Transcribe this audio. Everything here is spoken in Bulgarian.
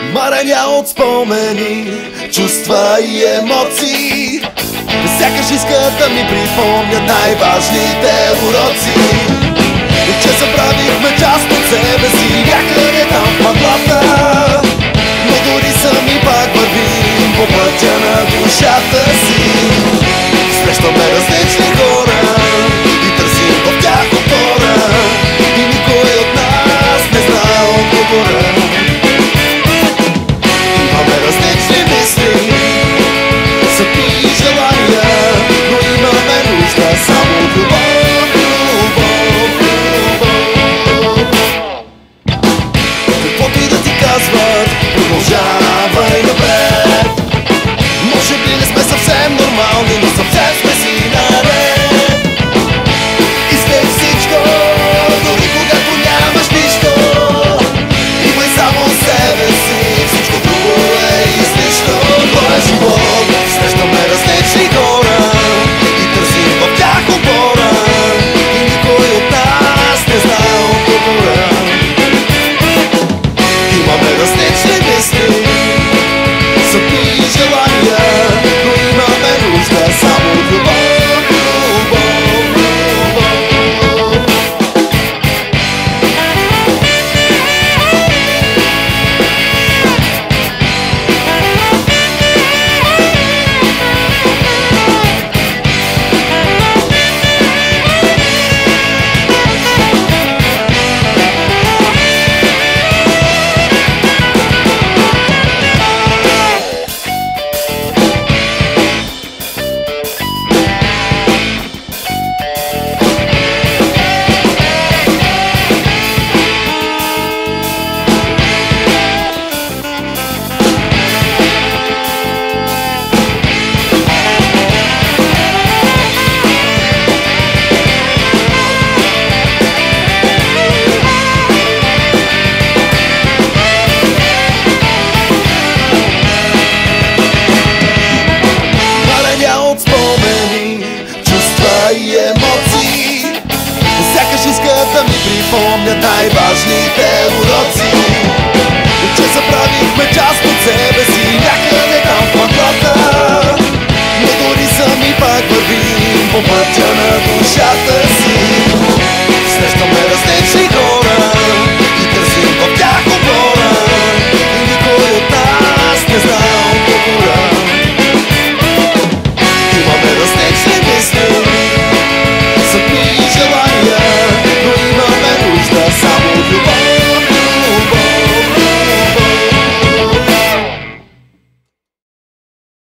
Мареня от спомени, чувства и емоции, сякаш искат да ми припомнят най-важните уроци. Че забравихме част от себе си някъде там в мъглата, но дори сами пак вървим по пътя на душата си. Срещаме различни хора и търсим в тях опора, и никой от нас не знае отговора. Имаме различни мисли, съдби и желания, но имаме нужда само от любов, любов, любов. Каквото и да ти казват, продължавай напред. Може би не сме съвсем нормални, но съвсем сме си наред. Искай всичко, дори когато нямаш нищо. Имай само себе си, всичко друго е излишно. Това е живот, срещаме различни хора и търсим в тях опора, и никой от нас не знае отговора. Имаме различни мисли, съдби и желания, но имаме нужда само от любов, любов, любов. И емоции, сякаш искат да ми припомнят най-важните